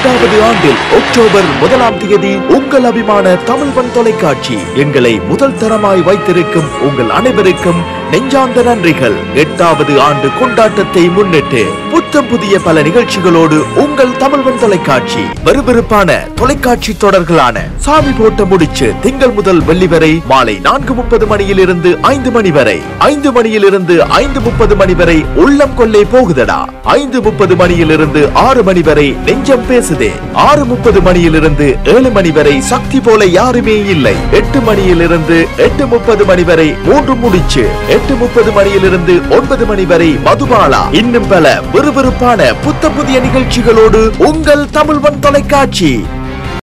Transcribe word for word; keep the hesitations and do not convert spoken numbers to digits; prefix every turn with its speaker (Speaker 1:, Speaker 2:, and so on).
Speaker 1: எட்டாவது ஆண்டில் அக்டோபர் முதலாம் தேதி உங்கள் அபிமான தமிழ்வன் தொலைக்காட்சி எங்களை முதல் தரமாய் வைத்திருக்கும் உங்கள் அனைவருக்கும் நெஞ்சார்ந்த நன்றிகள். எட்டாவது ஆண்டு கொண்டாட்டத்தை முன்னிட்டு புத்தம் புதிய பல நிகழ்ச்சிகளோடு உங்கள் தமிழ்வன் தொலைக்காட்சி விறுவிறுப்பான தொலைக்காட்சி தொடர்களான சாமி போட்ட முடிச்சு திங்கள் முதல் வெள்ளி வரை மாலை நான்கு முப்பது மணியில் இருந்து ஐந்து மணி வரை, ஐந்து மணியில் இருந்து ஐந்து முப்பது மணி வரை உள்ளம் கொள்ளை போகுதடா, ஐந்து முப்பது மணியில் இருந்து ஆறு மணி வரை நெஞ்சம் பேசுதே, ஆறு முப்பது மணியில் இருந்து ஏழு மணி வரை சக்தி போல யாருமே இல்லை, எட்டு மணியில் இருந்து எட்டு முப்பது மணி வரை மூன்று முடிச்சு, எட்டு முப்பது மணியில் இருந்து ஒன்பது மணி வரை மதுபாலா, இன்னும் பல விறுவிறுப்பான புத்த புதிய நிகழ்ச்சிகளோடு உங்கள் தமிழ்வன் தொலைக்காட்சி.